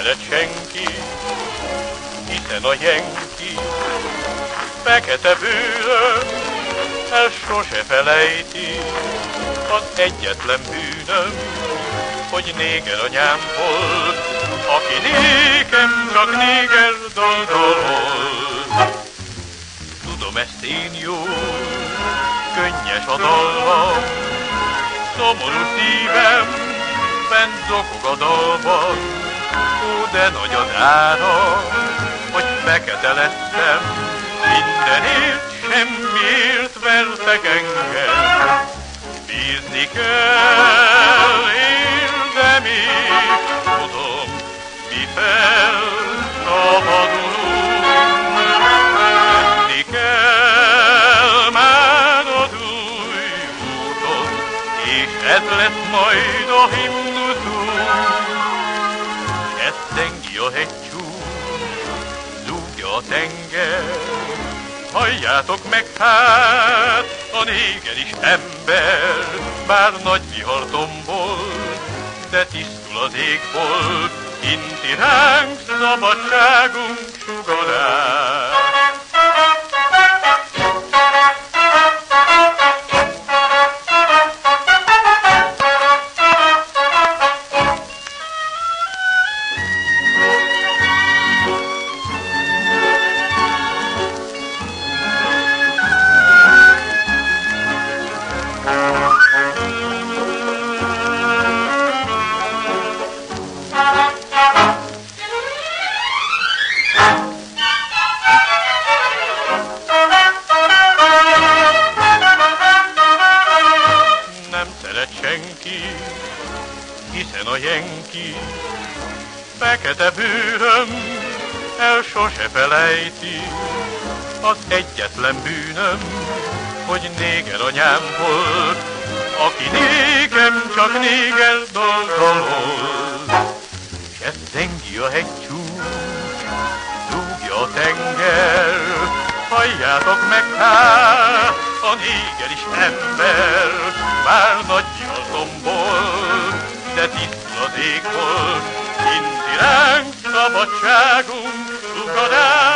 szeret senki, hiszen a jenki fekete bűnöm el sose felejti. Az egyetlen bűnöm, hogy néger anyám volt, aki nékem csak néger dal. Tudom ezt én jól, könnyes a dallam, szomorú szívem bent zokog a dalban. Ó, de nagy az ára, hogy fekete lettem, mindenért, semmiért vertek engem. Bízni kell én, de még tudom, mi felszabadulunk. Menni kell már az új úton, és ez lesz majd a himnuszunk. Kettengi a hegycsúcs, zúgja a tenger, halljátok meg hát, a néger is ember, bár nagy vihar tombol, de tisztul az égbolt, inti ránk szabadságunk sugarát. Nem szeret senki, hiszen a jenki fekete bőröm el sose felejti. Az egyetlen bűnöm, hogy néger anyám volt, aki nékem csak néger dal. Kettengi a hegycsúcs, zúgja a tenger, halljátok meg hát, a néger is ember, bár nagy vihar tombol, de tisztul az égbolt, inti ránk szabadságunk sugarát.